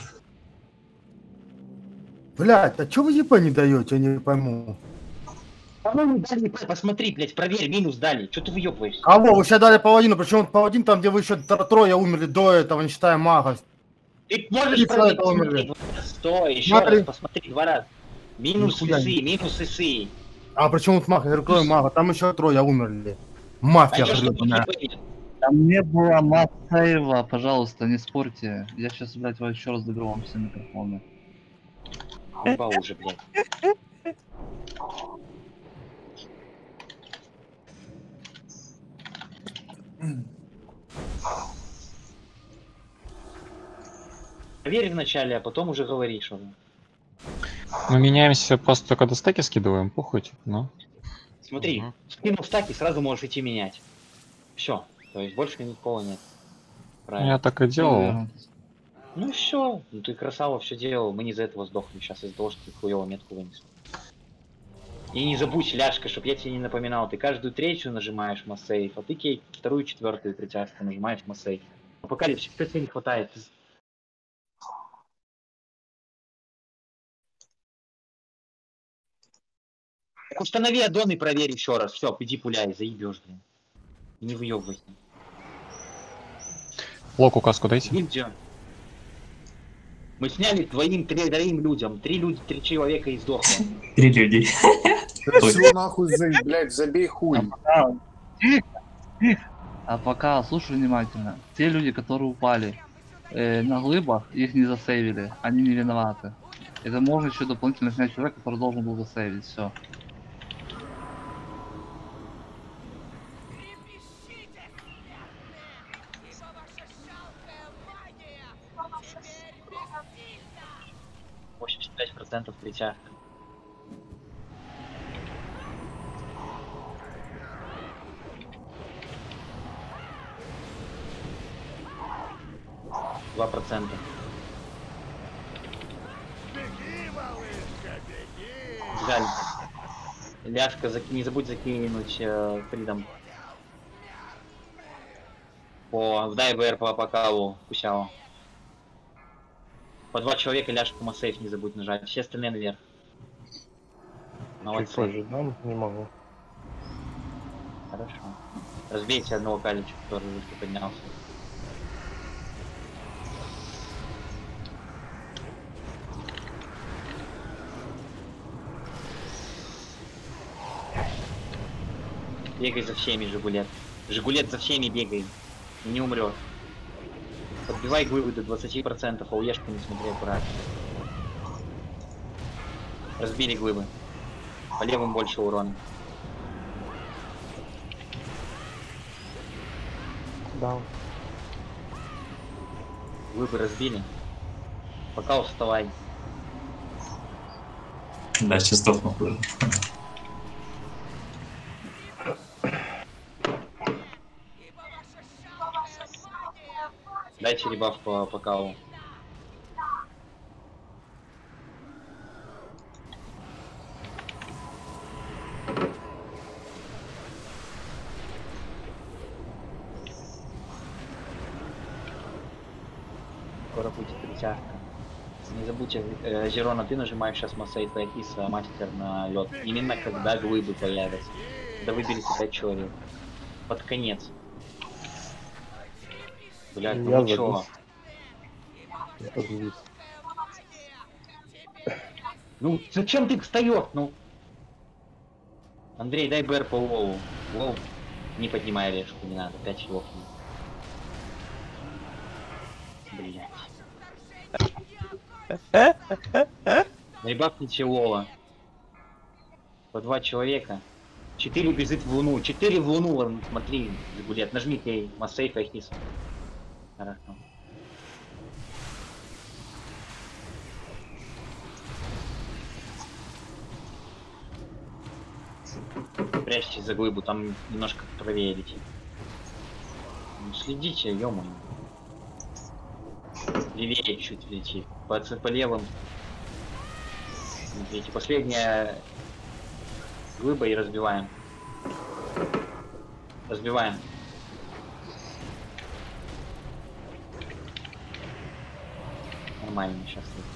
Блять, а чё вы ЕП не даете, я не пойму. По-моему, дали, посмотри, блядь, проверь, минус дали. Чё ты выёбываешься? Кого? Вы сейчас дали паладину, причем паладин там, где вы еще трое умерли до этого, не считая мага. Ты можешь проверить? Смотри, стой, еще раз посмотри 2 раза. Минус ИСы, минус ИСы. А почему тут маг? Я говорю, мага, там еще трое умерли. Мафия гребаная. Там не было Матсейва, пожалуйста, не спорьте. Я сейчас, блядь, еще раз доберу вам все микрофоны. Оба уже, блядь. Проверь вначале, а потом уже говоришь. Мы меняемся просто когда стаки скидываем, похуй, типа, ну. Смотри, скинул стаки, сразу можешь идти менять. Все, то есть больше никакого нет. Правильно. Я так и делал. Ну все, ну ты красава, все делал. Мы не из-за этого сдохли сейчас, из-за того, что ты хуёво метку вынес. И не забудь, Ляшка, чтоб я тебе не напоминал, ты каждую третью нажимаешь массейв, а ты Кейк вторую, четвертую, притяжку нажимаешь массейв. Апокалипсис, что тебе не хватает? Так установи аддон и проверь еще раз. Все, иди пуляй, заебешь, блин. И не выебывайся. Лок указку дайте. Гильдия. Мы сняли троим людям. 3 человека и сдохло. 3 люди. Все нахуй, блядь, забей хуй. А пока, слушай внимательно. Те люди, которые упали на глыбах, их не засейвили. Они не виноваты. Это можно еще дополнительно снять человека, который должен был засейвить. Все. %85 притяжка. %2. Жаль. Ляшка, не забудь закинуть фридом. В дайвер по покалу кусяо. По 2 человека Ляшку массейв не забудь нажать. Все остальные наверх. Чуть позже дам, не могу. Хорошо. Разбейте одного калича, который выше поднялся. Бегай за всеми, Жигулет. Жигулет за всеми бегай. И не умрет. Подбивай глыбы до 20%, а уешку не смотри аккуратно. Разбили глыбы. По левым больше урона. Да. Глыбы разбили. Пока вставай. Да, сейчас сдохну хуже. Дайте ребаф по каву. Скоро будет притяжка. Не забудьте, Зерона, ты нажимаешь сейчас Масейт Айтис, мастер на лед. Именно когда глыбы появятся. Когда выберете 5 человек. Под конец. Блядь, ну Я чё? завис. Ну зачем ты встаешь? Ну. Андрей, дай БР по Вову. Вов, не поднимай решку, не надо, 5 хилов. Блять. Ребафните Лола. По 2 человека. 4 бежит в луну. 4 в луну, вон, смотри, Жигулет. Нажми ей Массейф Айтис. Хорошо. Прячьте за глыбу, там немножко правее летит. Ну, следите, ё-моё. Левее чуть летит. По левым. Смотрите, последняя глыба и разбиваем. Разбиваем. Нормально, сейчас летим.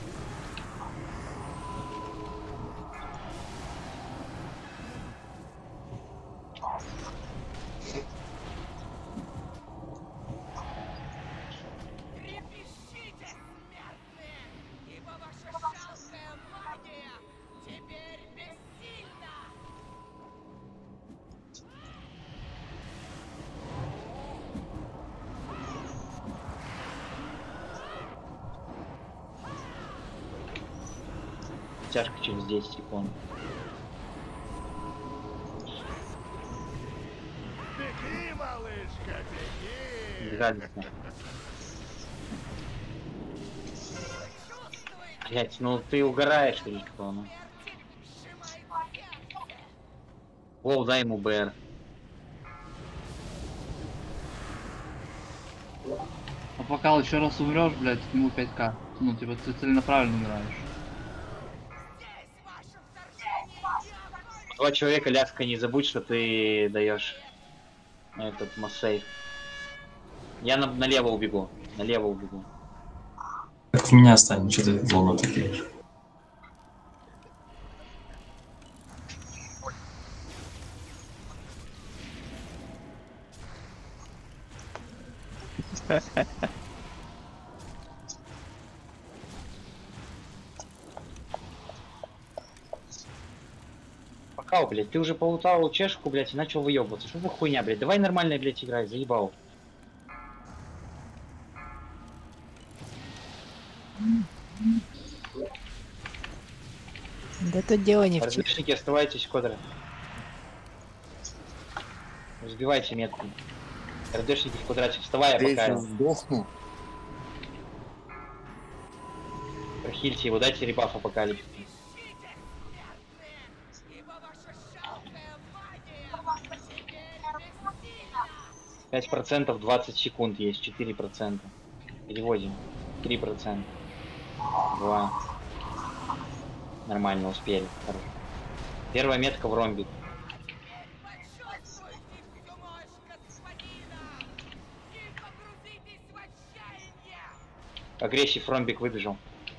Тяжко через 10 секунд. Беги, малышка, беги! Бежали. Блять, ну ты угораешь, или что? Ну. Вов, дай ему БР. А пока еще раз умрешь, блядь, к нему 5к. Ну, типа, ты целенаправленно умираешь. 2 человека, ляска, не забудь, что ты даешь этот массейв. Я налево убегу. Налево убегу. Как у меня останется, что ты волну такие. Пока, блядь, ты уже полутал чешку, блядь, и начал выебываться. Что за хуйня, блядь? Давай нормально, блядь, играй, заебал. Да тут дело не в чешке. Разрешите, оставайтесь, квадрат. Разбивайте метку. РДшники в квадрате, вставай, Я пока. сейчас сдохну. Прохильте его, дайте ребаф апокалипсис. 5% 20 секунд есть, 4%. Переводим. 3%. 2. Нормально, успели. Хорошо. Первая метка в ромбик. Агрессив ромбик выбежал.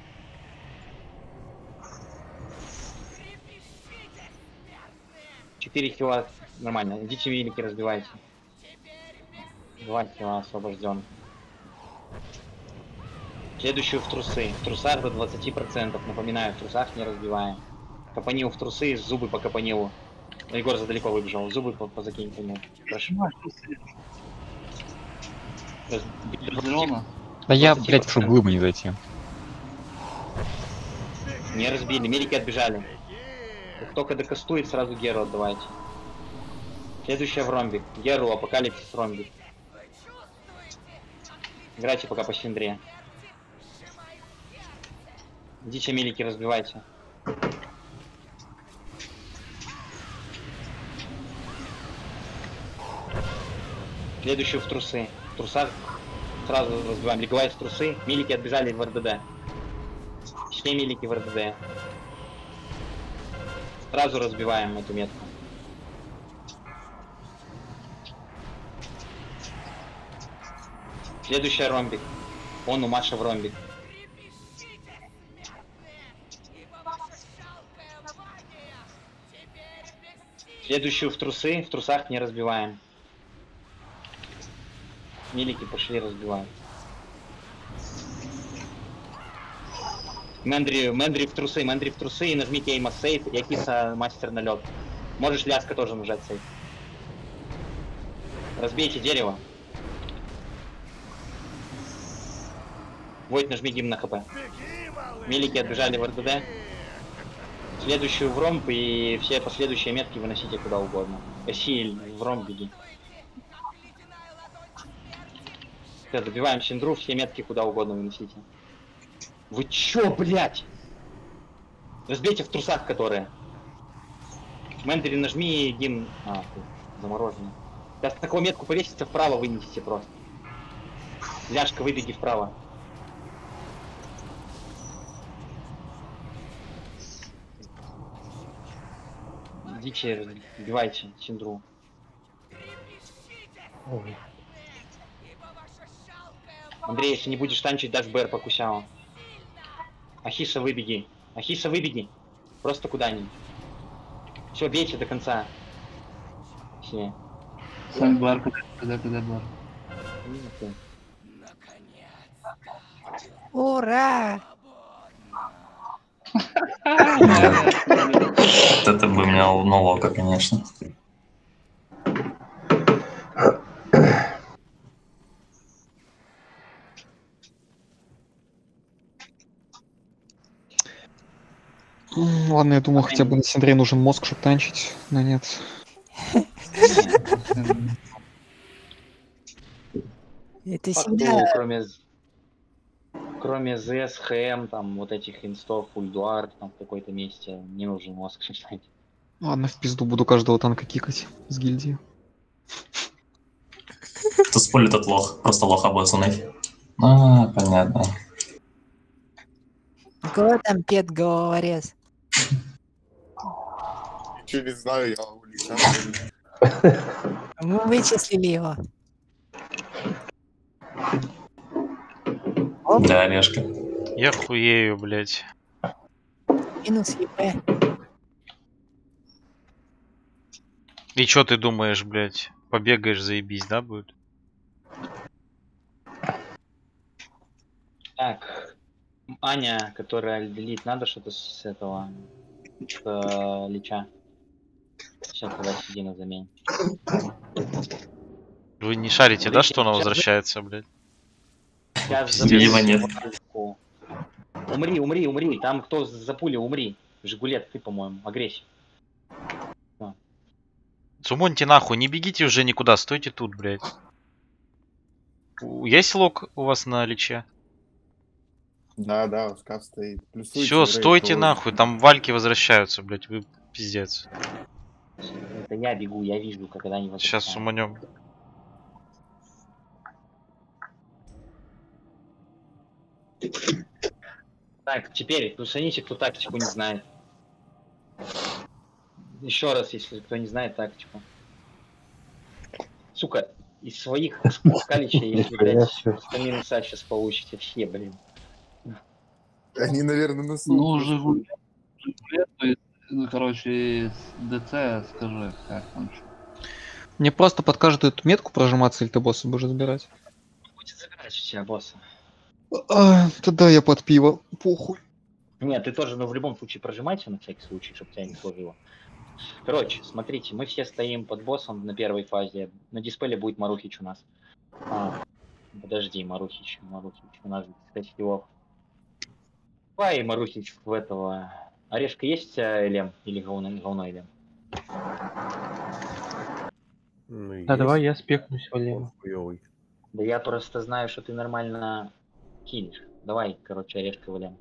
Четыре хила. Нормально. Идите велики, разбивайте. 2 хила освобожден. Следующую в трусы. В трусах до 20%. Напоминаю, в трусах не разбиваем. Капанил в трусы, зубы по капанилу. Егор задалеко выбежал. Зубы по закинь по нему. Хорошо. Да я, блядь, в глыбу не зайти. Не разбили, медики отбежали. Как только докастует, сразу Геру отдавайте. Следующая в ромбик. Геру, апокалипсис ромбик. Играйте пока по Синдре. Идите милики разбивайте. Следующую в трусы. В трусах сразу разбиваем. Леговая в трусы. Милики отбежали в РДД. Все милики в РДД. Сразу разбиваем эту метку. Следующая ромбик. Он у Маши в ромбик. Следующую в трусы. В трусах не разбиваем. Милики пошли разбиваем. Мэндри в трусы и нажмите эйма сейф и Акиса мастер на лед. Можешь ляска тоже нажать сейф. Разбейте дерево. Войт, нажми гимн на хп. Милики отбежали в РДД. Следующую в ромб и все последующие метки выносите куда угодно. Эсиль, в ромб беги. Все, добиваем Синдру, все метки куда угодно выносите. Вы чё, блять? Разбейте в трусах, которые. Мэндри, нажми гимн. А, ты замороженный. Сейчас такую метку повесите, вправо вынесите просто. Ляшка, выбеги вправо. Идите, убивайте Синдру. Андрей, если не будешь танчить, дашь БР по Кусяу. Ахиса, выбеги. Ахиса, выбеги. Просто куда-нибудь. Все, бейте до конца. Все. Сань бар, когда бар. Ура! Это бы меня лока, конечно. Ладно, я думал, хотя бы на Синдре нужен мозг, чтобы танчить, но нет. Это Факту, всегда... кроме ЗС, ХМ, там вот этих инстов, Ульдуар, там в какой-то месте не нужен мозг, чтобы танчить. Ладно, в пизду буду каждого танка кикать с гильдии. Кто спорит, тот лох. Просто лох обоссанный. А, понятно. Кто там пет головорез? Ничего не знаю, я улетел. Мы вычислили его. Да, Олежка. Я хуею, блядь. Минус ЕП. И чё ты думаешь, блядь? Побегаешь, заебись, да, будет? Так. Аня, которая делит, надо что-то с этого... с лича. Сейчас тогда сиди на замене. Вы не шарите, да, что она возвращается, блядь? Видимо, нет. Умри. Там кто за пулей, умри. Жигулет, ты, по-моему, агрессив. Сумоньте нахуй, не бегите уже никуда, стойте тут, блядь. Есть лог у вас на личе? Да, скаф стоит. Все, стойте нахуй, там вальки возвращаются, блядь, вы пиздец. Это я бегу, я вижу, когда они возвращаются. Сейчас суманем. Так, теперь плюсаните, кто тактику не знает. Еще раз, если кто не знает тактику. Сука, из своих каличей, если, блядь, минуса сейчас получите все, блин. Они, наверное, на Ну, Жигулет, то есть, ну, короче, ДЦ, скажи, как там что. Мне просто под каждую эту метку прожиматься или ты босса будешь забирать? Будет забирать у тебя босса. Тогда я под пиво, похуй. Нет, ты тоже, но в любом случае прожимайся на всякий случай, чтобы тебя не сложило. Короче, смотрите, мы все стоим под боссом на первой фазе. На дисплее будет Марухич у нас. Подожди, Марухич, у нас, кстати, его. Давай, Марухич, в этого... Орешка есть Элем? Или говно Элем? Ну, Да, давай я спекнусь в Элем. Да я просто знаю, что ты нормально хилишь. Давай, короче, орешка валям.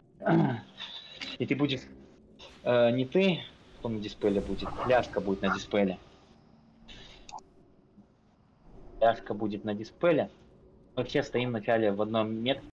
И ты будешь... не ты, кто на дисплее будет, ляжка будет на дисплее. Ляжка будет на дисплее. Мы все стоим вначале в одном метре.